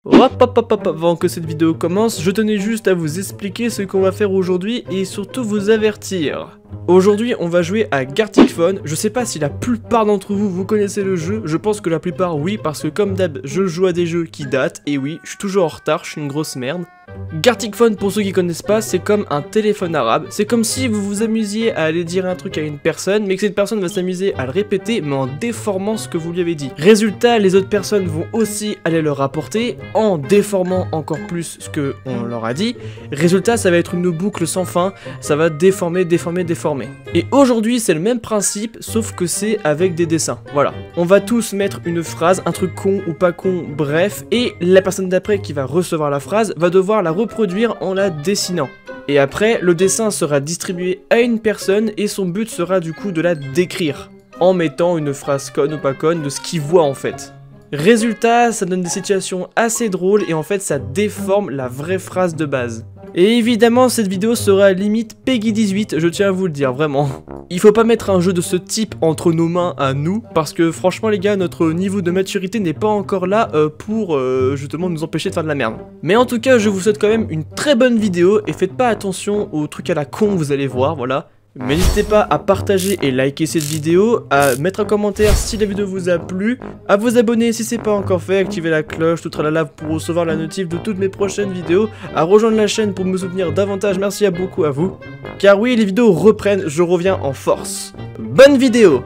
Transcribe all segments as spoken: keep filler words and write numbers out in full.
Hop hop hop hop, avant que cette vidéo commence, je tenais juste à vous expliquer ce qu'on va faire aujourd'hui et surtout vous avertir. Aujourd'hui on va jouer à Gartic Phone. Je sais pas si la plupart d'entre vous vous connaissez le jeu, je pense que la plupart oui, parce que comme d'hab je joue à des jeux qui datent, et oui, je suis toujours en retard, je suis une grosse merde. Gartic Phone, pour ceux qui connaissent pas, c'est comme un téléphone arabe. C'est comme si vous vous amusiez à aller dire un truc à une personne, mais que cette personne va s'amuser à le répéter, mais en déformant ce que vous lui avez dit. Résultat, les autres personnes vont aussi aller le rapporter, en déformant encore plus ce que on leur a dit. Résultat, ça va être une boucle sans fin, ça va déformer, déformer, déformer. Et aujourd'hui, c'est le même principe, sauf que c'est avec des dessins. Voilà. On va tous mettre une phrase, un truc con ou pas con, bref, et la personne d'après qui va recevoir la phrase va devoir la reproduire en la dessinant. Et après, le dessin sera distribué à une personne et son but sera du coup de la décrire, en mettant une phrase conne ou pas conne de ce qu'il voit en fait. Résultat, ça donne des situations assez drôles et en fait ça déforme la vraie phrase de base. Et évidemment cette vidéo sera limite Peggy dix-huit, je tiens à vous le dire vraiment. Il faut pas mettre un jeu de ce type entre nos mains à nous, parce que franchement les gars, notre niveau de maturité n'est pas encore là euh, pour euh, justement nous empêcher de faire de la merde. Mais en tout cas je vous souhaite quand même une très bonne vidéo et faites pas attention aux trucs à la con, vous allez voir, voilà. Mais n'hésitez pas à partager et liker cette vidéo, à mettre un commentaire si la vidéo vous a plu, à vous abonner si c'est pas encore fait, activer la cloche, tout tralala pour recevoir la notif de toutes mes prochaines vidéos, à rejoindre la chaîne pour me soutenir davantage, merci à beaucoup à vous. Car oui, les vidéos reprennent, je reviens en force. Bonne vidéo!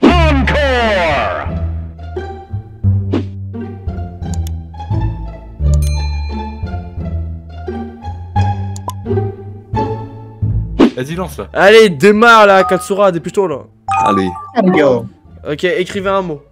Vas-y, lance là. Allez, démarre là, Katsura, dépêche-toi là. Allez. Go. Ok, écrivez un mot.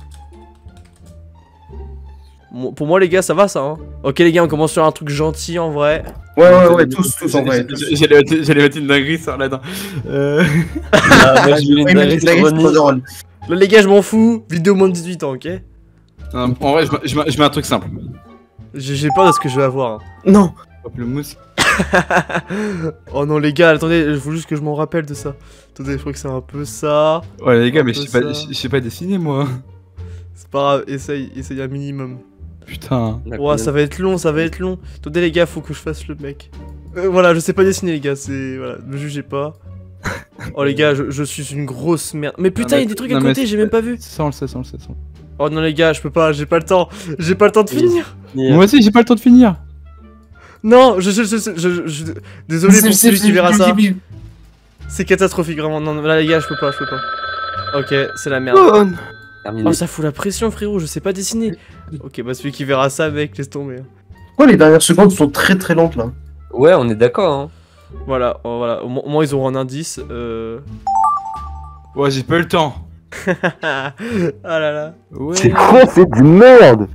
Bon, pour moi les gars, ça va ça hein. Ok les gars, on commence sur un truc gentil en vrai. Ouais ouais ouais, tous, tous en vrai. J'allais mettre une dinguerie sur là-dedans. Euh... Ah, moi j'ai une dinguerie sur Ronnie. Là les gars, je m'en fous, vidéo moins de dix-huit ans, ok. En vrai, je mets, je mets un truc simple. J'ai peur de ce que je vais avoir. Hein. Non. Hop, le mousse. Oh non les gars, attendez, il faut juste que je m'en rappelle de ça. Attendez, je crois que c'est un peu ça. Ouais les gars, mais je sais pas, je sais pas dessiner moi. C'est pas grave, essaye, essaye un minimum. Putain. Ouais, ça va être long, ça va être long. Attendez les gars, faut que je fasse le mec. Euh, voilà, je sais pas dessiner les gars, c'est... Voilà, me jugez pas. Oh les gars, je, je suis une grosse merde. Mais putain, il y a des trucs à côté, j'ai même pas vu. Ça on le sait, ça on le sait, ça. Oh non les gars, je peux pas, j'ai pas le temps. J'ai pas le temps de finir. Moi aussi, j'ai pas le temps de finir. Non, je, je, je, je, je, je désolé pour celui qui verra ça. C'est catastrophique vraiment. Non, là les gars, je peux pas, je peux pas. Ok, c'est la merde. Oh, ça fout la pression frérot, je sais pas dessiner. Ok, bah celui qui verra ça, mec, laisse tomber. Pourquoi les dernières secondes sont très très lentes là? Ouais, on est d'accord. Hein. Voilà, oh, voilà. Au, au moins ils auront un indice. Euh... Ouais, j'ai pas eu le temps. Ah là là. Ouais. C'est quoi, c'est de merde.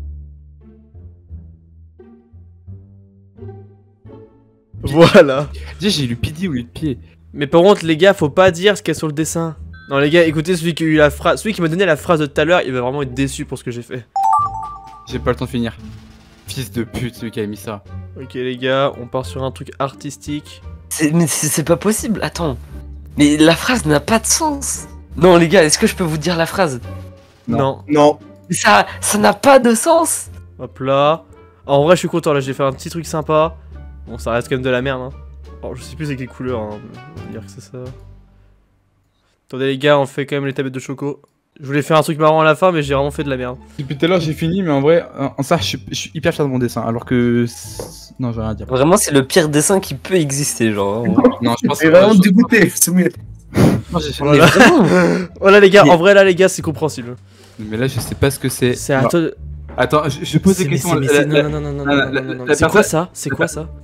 Voilà. Déjà j'ai lu pidi au lieu de pied. Mais par contre les gars, faut pas dire ce qu'il y a sur le dessin. Non les gars, écoutez, celui qui a eu la phrase, celui qui m'a donné la phrase de tout à l'heure, il va vraiment être déçu pour ce que j'ai fait. J'ai pas le temps de finir. Fils de pute, celui qui a mis ça. Ok les gars, on part sur un truc artistique. Mais c'est pas possible, attends. Mais la phrase n'a pas de sens. Non les gars, est-ce que je peux vous dire la phrase? Non. Non. Mais ça, ça n'a pas de sens. Hop là. Ah, en vrai je suis content là, j'ai fait un petit truc sympa. Bon ça reste quand même de la merde hein. Oh, je sais plus avec les couleurs hein, on va dire que c'est ça. Attendez les gars, on fait quand même les tablettes de choco. Je voulais faire un truc marrant à la fin mais j'ai vraiment fait de la merde. Depuis tout à l'heure j'ai fini mais en vrai, en ça je suis, je suis hyper fier de mon dessin alors que... Non, je vais rien dire. Vraiment c'est le pire dessin qui peut exister genre. Non, je pense que... vraiment dégoûté, c'est mieux. Oh là là. Oh là les gars, en vrai là les gars c'est compréhensible. Mais là je sais pas ce que c'est. C'est à toi de... Attends, je, je pose des questions. Non non non non non non non. C'est quoi ça? C'est quoi ça?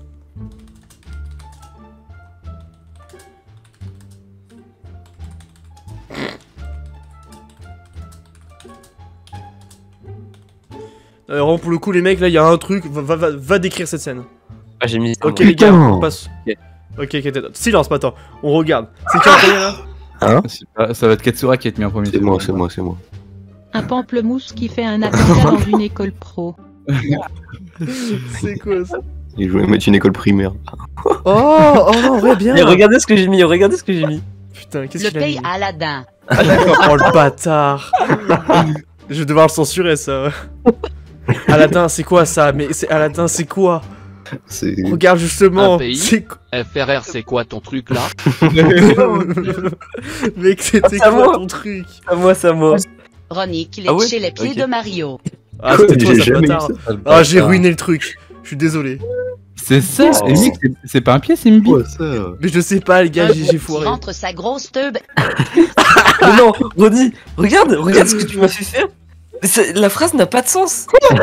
Euh, vraiment pour le coup les mecs là il y a un truc, va, va, va, va décrire cette scène. Ah j'ai mis... Ok les gars, on passe. Ok, ok, silence, pas attends, on regarde. C'est qui en premier là? Hein? Pas, ça va être Katsura qui va être mis en premier. C'est moi, c'est moi, c'est moi. Un pamplemousse qui fait un attentat dans une école pro. C'est quoi ça? Il voulait mettre une école primaire. Oh, oh non, ouais bien. Mais regardez ce que j'ai mis, regardez ce que j'ai mis. Putain, qu'est-ce Le qu'il a mis? pays Aladdin. Ah d'accord. Oh le bâtard. Je vais devoir le censurer ça. Aladdin, c'est quoi ça? Mais c'est Aladdin, c'est quoi? C'est. Regarde justement, Un pays c'est quoi? F R R, c'est quoi ton truc là? Mec, c'était Ah, c'est quoi moi. ton truc? À moi, c'est à moi. Ronnie qui Ah ouais chez les pieds Ok. de Mario. Ah, Quoi, c'était toi, j'ai ça jamais eu bâtard. ça. Ah, j'ai ruiné le truc. Je suis désolé. C'est ça. Oh. Et mec, c'est- c'est pas un pied, c'est une bite. Quoi ça? Mais je sais pas, les gars, Un j'ai j'ai groupe qui foiré. rentre sa grosse teub. Mais non, Ronnie, regarde, regarde ce que tu m'as fait faire. Mais c'est- La phrase n'a pas de sens.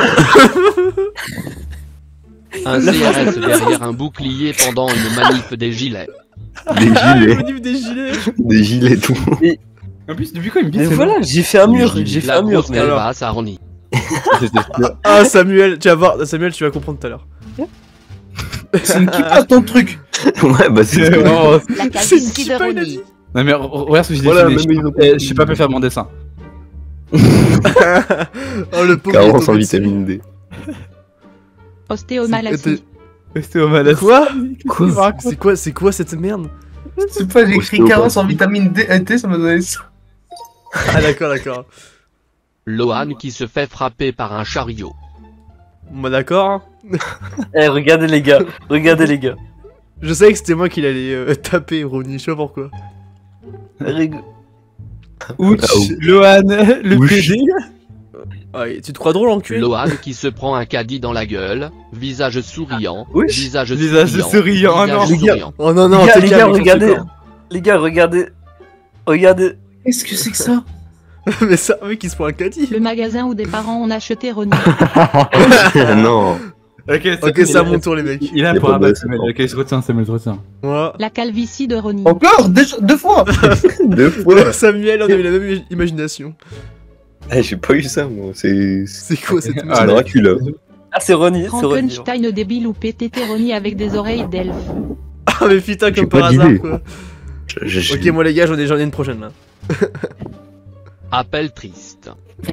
Un C R S derrière un bouclier pendant une manif des gilets. Des Ah, le gilets. manif des gilets. Des gilets tout. En plus, depuis quand une bite Mais c'est voilà, j'ai fait un mur, j'ai fait La un mur. grosse Mais calebasse à Ronnie. Ah, Samuel, tu vas voir, Samuel, tu vas comprendre tout à l'heure. C'est une qui passe ton truc. Ouais, bah c'est. Oh, La C'est calvitie une de kippa, il a Ronnie. dit. non mais re- regarde ce que j'ai Voilà, dessiné. même ils ont Je- eh, Je sais pas faire mon dessin. Oh, le pauvre. il est Carence en tombé dessus. vitamine D. Ostéomalacie. Restez au malade. Quoi? Quoi? C'est quoi, c'est quoi cette merde? C'est pas, j'ai écrit carence en vitamine D, et T, ça m'a donné ça. Ah, d'accord, d'accord. Lohan qui se fait frapper par un chariot. Bon, bah, d'accord. hein. Eh, regardez les gars, regardez les gars. Je savais que c'était moi qui l'allais euh, taper, Ronnie, je sais pas pourquoi. Rig- Ouch, Ah, ouch. Lohan, le Ouch. P D. Ah, et tu te crois drôle, enculé? Lohan qui se prend un caddie dans la gueule, visage souriant, Oui. visage Visage souriant, souriant, oh non. visage Les gars. souriant. Oh non, non, les gars, t'es les calme, gars, Nicolas, regardez. d'accord. Les gars, regardez. Regardez. Qu'est-ce que c'est que ça? Mais ça, mec, il se prend un caddie. Le magasin où des parents ont acheté Ronnie. Non. Ok, Ok, c'est à mon tour, les mecs. Il a un Y a pour pas de abattre, baisse, Samuel. non. Ok, il se retient, Samuel, se retient. Moi. La calvitie de Ronnie. Encore? Deux, deux fois? Deux fois? Samuel, on a eu la même imagination. Eh, j'ai pas eu ça, moi. C'est. C'est C'est quoi cette Ah, merde? un Dracula. Ah, c'est Ronnie, c'est Ronnie. Frankenstein débile ou P T T Ronnie avec des oreilles d'elfe. Ah, mais putain, J'ai comme pas par hasard, d'idée. quoi. Je- je- Ok, moi, les gars, j'en ai, j'en ai une prochaine, là. Appel triste.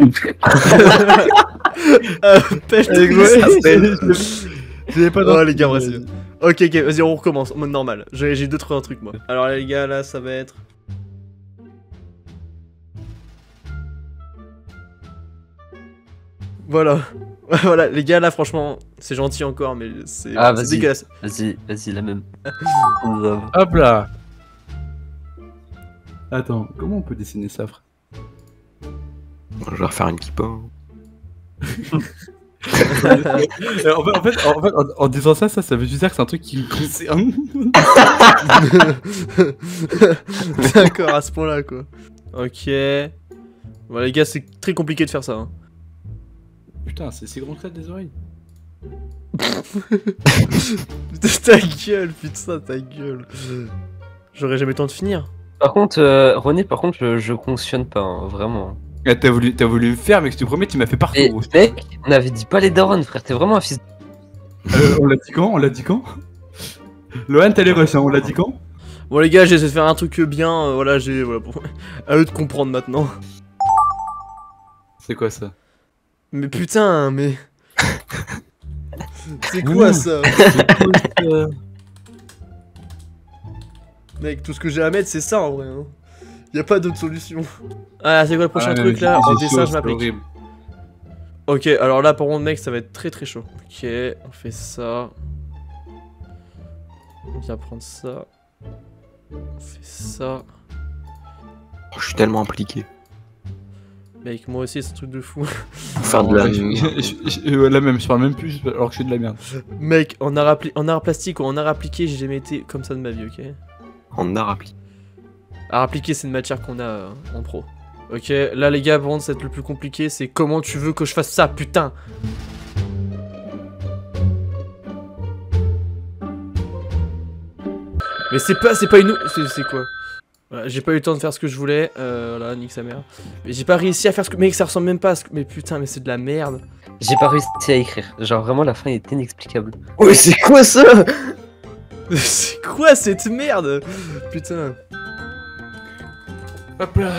Euh, pêche de Ouais. gosse. J'avais pas Oh, les gars, vas-y. Ok, ok, vas-y, on recommence, en mode normal. J'ai j'ai deux, trois trucs, moi. Alors, là, les gars, là, ça va être. Voilà. Voilà, les gars, là, franchement, c'est gentil encore, mais c'est Ah, c'est vas-y. dégueulasse. Vas-y, vas-y, la même. Oh, grave. Hop là. Attends, comment on peut dessiner ça, frère? Je vais refaire une kippa. hein. Euh, en fait, en, fait, en, fait, en- en disant ça, ça, ça veut juste dire que c'est un truc qui me concerne. D'accord, à ce point-là, quoi. Ok. Bon, les gars, c'est très compliqué de faire ça. Hein. Putain, c'est si grand que ça, des oreilles. Ta gueule, putain, ta gueule. J'aurais jamais le temps de finir. Par contre, euh, Ronnie, par contre, je, je cautionne pas, hein, vraiment. Ah, t'as voulu, t'as voulu me faire, mais je te promets, tu m'as fait partout. Et mec, on avait dit pas les darons, frère, t'es vraiment un fils. Euh, on l'a dit quand? On l'a dit quand? Lohan, t'as les rushs, hein, on l'a dit quand? Bon, les gars, j'essaie de faire un truc bien. euh, voilà, j'ai. Voilà, bon. À eux de comprendre maintenant. C'est quoi ça? Mais putain, mais. C'est quoi Ouh. ça? Euh, Mec, tout ce que j'ai à mettre, c'est ça en vrai. Hein. Y a pas d'autre solution. Ah, c'est quoi le prochain ah, truc j'ai- là? En j'ai dessin, chaud, je c'est m'applique. horrible. Ok, alors là, par contre, mec, ça va être très très chaud. Ok, on fait ça. On vient prendre ça. On fait ça. Oh, je suis tellement impliqué. Mec, moi aussi, c'est un truc de fou. Pour faire de la. Ouais, je- je- je- euh, la même, je parle même plus alors que je fais de la merde. Mec, en art, appli- en art plastique ou en art appliqué, j'ai jamais été comme ça de ma vie, ok? En art appliqué. Art appliqué, c'est une matière qu'on a euh, en pro. Ok, là les gars, par contre, c'est le plus compliqué, c'est comment tu veux que je fasse ça, putain! Mais c'est pas, c'est pas une... C'est c'est quoi? Voilà, j'ai pas eu le temps de faire ce que je voulais, euh, voilà, nique sa mère. Mais j'ai pas réussi à faire ce que... Mec, ça ressemble même pas à ce que... Mais putain, mais c'est de la merde. J'ai pas réussi à écrire. Genre, vraiment, la fin est inexplicable. Ouais, c'est quoi ça? C'est quoi cette merde? Putain. Hop là.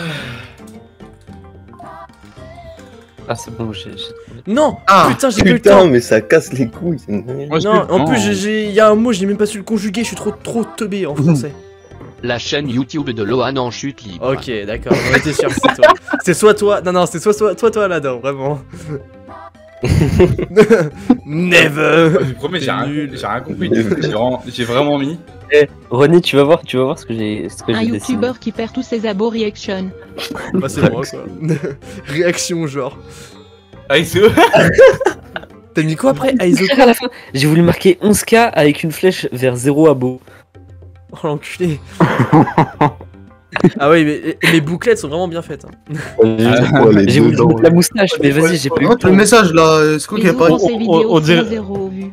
Ah, c'est bon, j'ai j'ai trouvé. Non! Ah, putain, j'ai pas eu le putain, temps! mais ça casse les couilles. c'est une- Moi, je Non, peux- en non. plus, j'ai- j'ai... y a un mot, j'ai même pas su le conjuguer, je suis trop trop teubé en français. La chaîne YouTube de Lohan en chute libre. Ok, d'accord, on était sûr que c'était toi. C'est soit toi, non, non, c'est soit, soit, soit toi là-dedans, vraiment. Never. Je vous promets, j'ai T'es rien, nul. j'ai rien compris. J'ai vraiment, j'ai vraiment mis. Eh, Ronnie, tu vas voir, tu vas voir ce que j'ai ce que Un j'ai dessiné. youtubeur qui perd tous ses abos reaction. Bah c'est moi quoi. Réaction genre. Ah, c'est T'as mis quoi après Aizo À la fin, j'ai voulu marquer onze K avec une flèche vers zéro abo. Oh l'enculé. Ah oui, mais les bouclettes sont vraiment bien faites. Hein. Oh, les J'ai deux voulu dents. mettre la moustache, mais vas-y, j'ai pas eu Oh, le le temps. message là, c'est quoi qui Ils a pas ouvrent ses on- vidéos on dirait- sur zéro vues.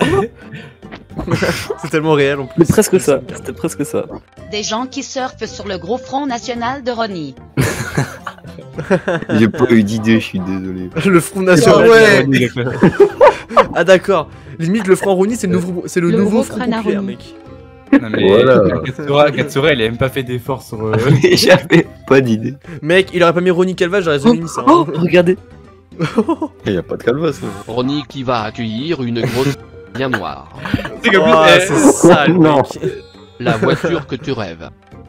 C'est tellement réel en plus. C'est presque ça, c'était presque ça. Des gens qui surfent sur le gros front national de Ronnie. J'ai pas eu d'idée, je suis désolé. Le Front Ah National. ouais. Ah d'accord. Limite le Front Rooney c'est le nouveau, c'est le Le nouveau gros Front crâne à populaire Rooney. mec. Non mais Voilà. Katsura, Katsura, elle a même pas fait d'effort sur. euh, J'avais pas d'idée. Mec, il aurait pas mis Ronnie Calva, j'aurais jamais mis ça. Oh, hein. regardez. Il y a pas de calvas. hein. Ronnie qui va accueillir une grosse bien noire. C'est comme Oh, plus, c'est sale Non. mec. La voiture que tu rêves.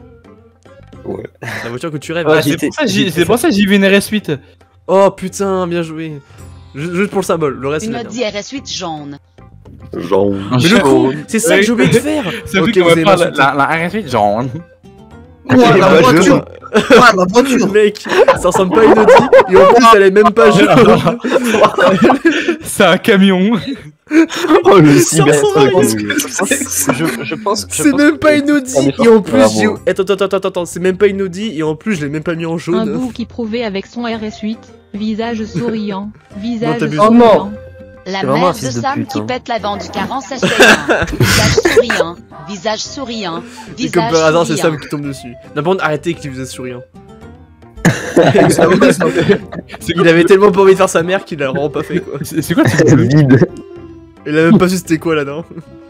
La voiture que tu rêves. Ouais, Ah, j'ai c'est été- pour ça, j'ai j'ai- été c'est pour ça que j'y vais une R S huit. Oh putain, bien joué. Ju- Juste pour le symbole, le reste c'est Une la merde. Audi R S huit jaune. Genre. Mais le con, c'est ça que j'ai oublié de faire. C'est Ok, vrai qu'on vous va avez faire la, m'insulté. la, la R S huit, genre. hein. Ouais, bah, la voiture. Ouais, la voiture. Mec, ça ressemble pas à une Audi et en plus elle est même pas jaune. C'est un camion. Oh le Ça ressemble cybertruck. Je, je pense. je C'est pense même que- pas une Audi un effort. et en plus Bravo. j'ai... Attends, attends, attends, attends, c'est même pas une Audi et en plus je l'ai même pas mis en Un jaune. bout qui prouvait avec son R S huit. Visage souriant. Non, Visage t'abuses. souriant. Oh non. La C'est vraiment mère un de fils de Sam pute, qui hein. pète l'avant du car en s'asseyant. Visage souriant. Visage souriant. Et Visage comme par hasard c'est souriant. Sam qui tombe dessus. Non par contre arrêtez qu'il faisait souriant. C'est vrai, ça. Il avait tellement pas envie de faire sa mère qu'il l'a vraiment pas fait quoi. C'est c'est quoi ce bleu? Vide. Il a même pas su c'était quoi là-dedans.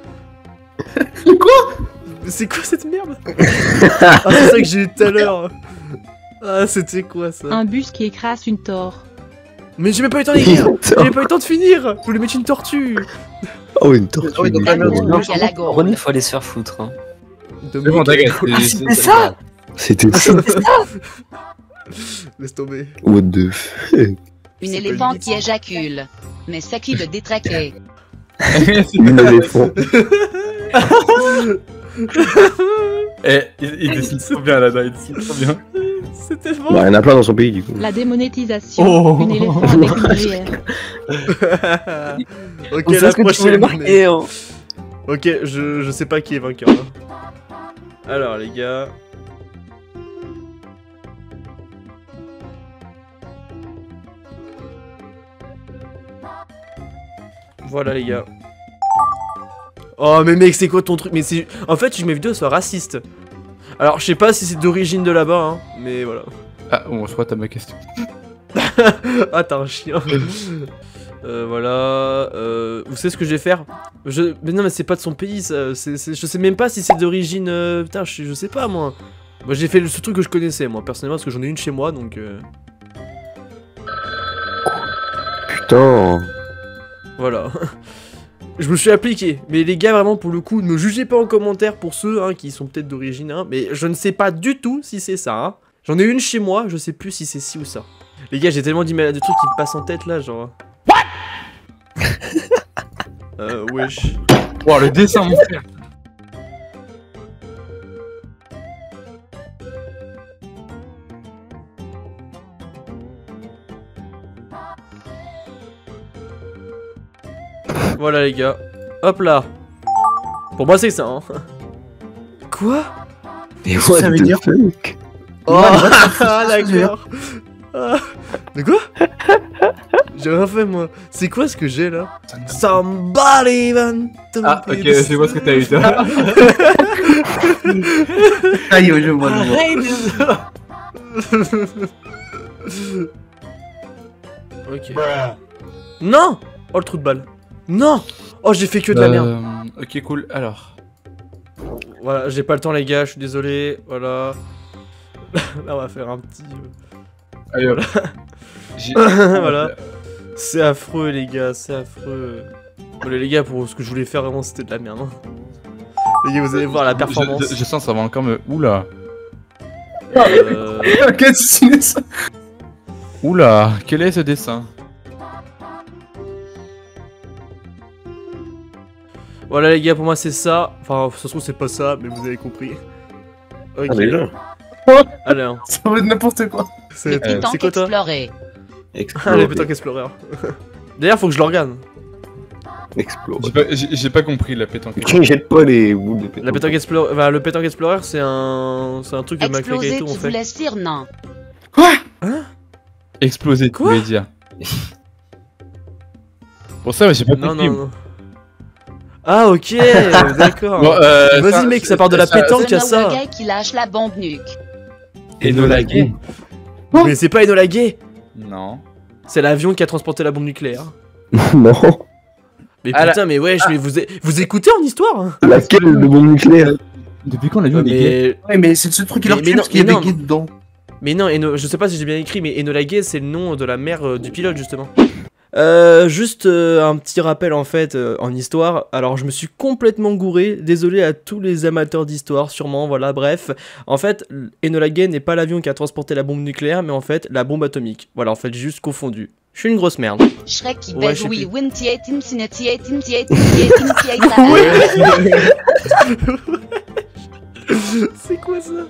Quoi? Mais c'est quoi cette merde? Ah c'est ça que j'ai eu tout à l'heure. Ah c'était quoi ça? Un bus qui écrase une tore. Mais j'ai même pas eu le temps d'écrire. J'ai même pas eu le temps de finir. Je voulais mettre une tortue. Oh une tortue. Ah oui, donc, Un la gros merde. Non, rouge à la par contre, gauche. Ronnie, faut aller se faire foutre. Hein. De C'est bon, mots qui- t'inquiète. Ah, c'est- c'était c'est- ça. C'était ça. Laisse tomber. What the fuck. Une C'est pas éléphant une qui éjacule. Mais c'est qui le détraqué? Une éléphant. Eh, il, il dessine trop bien là-dedans, il dessine trop bien. C'est tellement. Bah, il y en a plein dans son pays du coup. La démonétisation. Oh. Une éléphant avec une V R. Ok, C'est la ce que tu voulais prochaine. marquer. Hein. Ok, je, je sais pas qui est vainqueur là. Alors les gars. Voilà les gars. Oh mais mec c'est quoi ton truc? Mais c'est... En fait je mes vidéos soient racistes. Alors je sais pas si c'est d'origine de là-bas hein, mais voilà. Ah, bon, je crois que t'as ma question. Ah t'as un chien. Euh, voilà. Euh, vous savez ce que je vais faire? Je... Mais non mais c'est pas de son pays ça. C'est, c'est- Je sais même pas si c'est d'origine... euh, Putain je, je sais pas moi. Moi j'ai fait le- ce truc que je connaissais moi personnellement parce que j'en ai une chez moi donc... euh, Putain. Voilà. Je me suis appliqué. Mais les gars vraiment pour le coup ne me jugez pas en commentaire pour ceux hein, qui sont peut-être d'origine hein, mais je ne sais pas du tout si c'est ça hein. J'en ai une chez moi, je sais plus si c'est ci ou ça. Les gars j'ai tellement dit de trucs qui me passent en tête là genre... What? Euh wesh. Wow, le dessin, mon frère. Voilà les gars. Hop là. Pour moi c'est ça hein. Quoi? Mais Qu'est-ce que what ça veut the dire fuck. Oh Ouais, mais what the fuck, ah ça veut dire d'accord. Ah. De quoi? J'ai rien fait moi. C'est quoi ce que j'ai là? Somebody want to Ah, be ok, the c'est moi ce que t'as eu, toi. Aïe, je vois le voir. Ok. Non! Oh le trou de balle. Non! Oh j'ai fait que de la merde. Euh, ok, cool, alors. Voilà, j'ai pas le temps les gars, je suis désolé. Voilà. Là on va faire un petit... euh, Allez, hop. J'ai- Voilà. C'est affreux les gars, c'est affreux. Bon, les gars, pour ce que je voulais faire vraiment c'était de la merde. hein. Les gars, vous allez voir la performance. Je, je- je sens que ça va encore me. Oula. Euh... Qu'est-ce que c'est ça? Oula, quel est ce dessin? Voilà les gars, pour moi c'est ça. Enfin, ça se trouve c'est pas ça, mais vous avez compris. Ok. Ah, déjà. Alors, Ça va être n'importe quoi. c'est Le c'est pétanque quoi toi? exploré. Ah, Explore. le pétanque explorer. D'ailleurs, faut que je le regarde. Explore. J'ai pas, j'ai- j'ai pas compris la pétanque. Tu jettes pas les boules de pétanque. La pétanque explorer, enfin, le pétanque explorer, c'est un, c'est un truc que McFly et Exploser, tout tu ont fait. voulais dire non. Exploser, tu Quoi voulais dire. Pour ça, ouais, j'ai pas Non, compris. non, non. Ah, ok, d'accord. Bon, euh, Vas-y, mec, ça part de la pétanque à C'est ça. le gars qui lâche la bombe nuque. Enola Gay. Mais c'est pas Enola Gay. Non. C'est l'avion qui a transporté la bombe nucléaire. Non. Mais Ah, putain, mais wesh, mais vous, vous écoutez en histoire hein? Laquelle de bombe nucléaire? Depuis quand l'avion est gay? Mais, Ouais, mais c'est le seul truc qui Mais- leur mais tue non, parce qu'il y a mais des non. gays dedans. mais non, Eno- je sais pas si j'ai bien écrit, mais Enola Gay, c'est le nom de la mère euh, du pilote, justement. Euh, juste euh, un petit rappel en fait euh, en histoire. Alors je me suis complètement gouré, désolé à tous les amateurs d'histoire sûrement, voilà, bref. En fait, Enola Gay n'est pas l'avion qui a transporté la bombe nucléaire, mais en fait la bombe atomique. Voilà, en fait j'ai juste confondu. Je suis une grosse merde. Shrek qui Ouais, baise je sais oui, plus. Wintier, Timtier, Timtier, Timtier, Timtier, C'est quoi ça?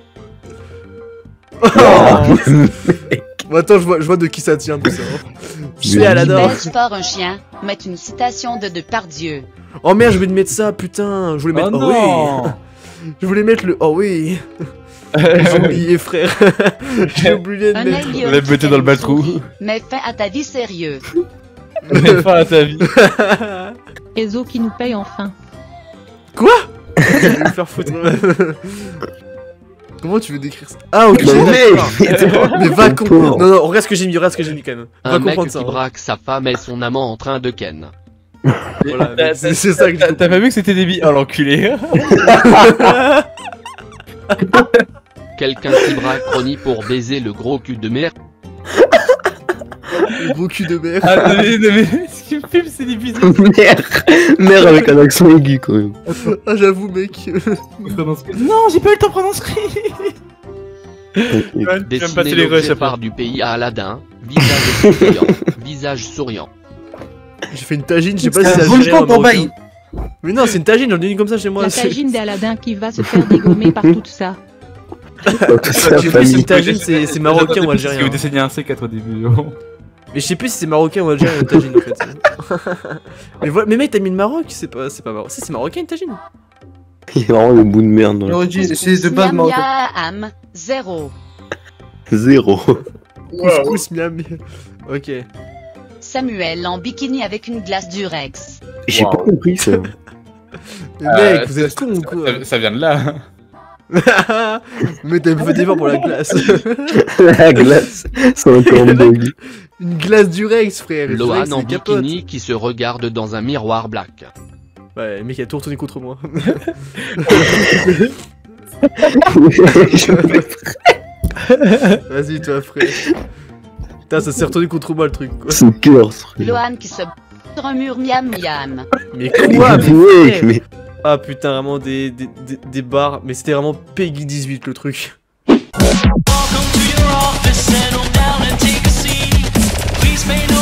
Bon, attends, je vois, je vois de qui ça tient tout ça. C'est Mais- Aladin. Baise fort un chien, mettre une citation de Depardieu. Oh merde, je voulais mettre ça, putain. Je voulais mettre. Oh Oh, non. oui. Je voulais mettre le. Oh oui. J'ai oublié, frère. J'ai oublié de Un mettre. alien l'a qui botté fait dans le une bas-trou. souris, mais fin à ta vie sérieux. Mets fin à ta vie. Ezo qui nous paye enfin. Je vais me faire foutre. Comment tu veux décrire ça? Ah, ok, Bah, d'accord. mec, Mais va Ton comprendre. pauvre. Non, non, regarde ce que j'ai mis, regarde ce que j'ai mis quand même. Va Un mec comprendre qui ça. hein. braque sa femme et son amant en train de ken. Voilà, mais c'est c'est ça que T'as j'ai t'as pas vu que c'était des billes? Oh l'enculé. Quelqu'un qui braque Ronnie pour baiser le gros cul de merde. le gros cul de merde. Ah, mais, non, mais ce qui me filme, c'est des bisous. Mère. Mère avec un accent aigu quand même. Ah, j'avoue, mec. Non, j'ai pas eu le temps de prendre un screen. Ok. Tu vas me Dessiner passer les rushs l'objet après. part du pays à Aladdin. Visage souriant. Visage souriant. J'ai fait une tagine, je sais pas C'est si un c'est volcan algérien ou pour marocain. bail. Mais non, c'est une tagine, j'en ai une comme ça chez moi. La c'est- tagine d'Aladin qui va se faire dégommer par tout ça. Toute sa J'ai vu, c'est famille. une tagine, c'est c'est marocain ou Parce que algérien. vous dessinez un C quatre au début. Mais je sais plus si c'est marocain ou algérien une tagine en fait. mais, voilà, mais mec, t'as mis le Maroc, c'est pas, c'est pas marocain. Si, c'est marocain une tagine. Il y a vraiment des bouts de merde dans le L'origine, c'est de base Miam, marocain. miam, zéro. zéro. Couscous miam. Ok. Samuel en bikini avec une glace du Rex. J'ai pas compris ça. Mais Euh, mec, vous êtes con ou quoi? Ça, ça vient de là. Mais t'as fait d'effort pour la glace. La glace, c'est encore bug. Une glace du Rex, frère. Le Lohan Rex, en c'est capote. bikini qui se regarde dans un miroir black. Ouais, le mec il a tout retourné contre moi. Vas-y, toi, frère. Putain, ça s'est retourné contre moi le truc, quoi. C'est cœur, ce truc. Lohan qui se b- sur un mur miam miam. Mais quoi, mais Mec, frère mais Ah putain, vraiment des, des, des, des barres. Mais c'était vraiment Peggy dix-huit le truc. Welcome to your office, settle down and take a seat. Please pay